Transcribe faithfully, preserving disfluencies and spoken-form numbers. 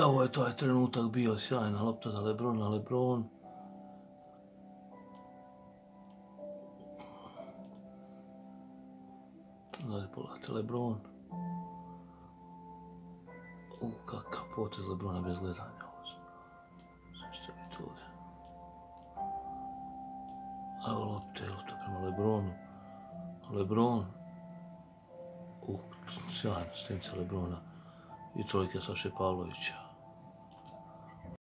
Evo je taj trenutak bio sjajna lopta za Lebrona, Lebron. Znači, pogledajte, Lebron. U, kakav potez Lebrona bez gledanja. Što je to ovdje? Evo lopte, lopta prema Lebronu. Lebron. Uh, sjajna stenica Lebrona. I trojke Saše Pavlovića.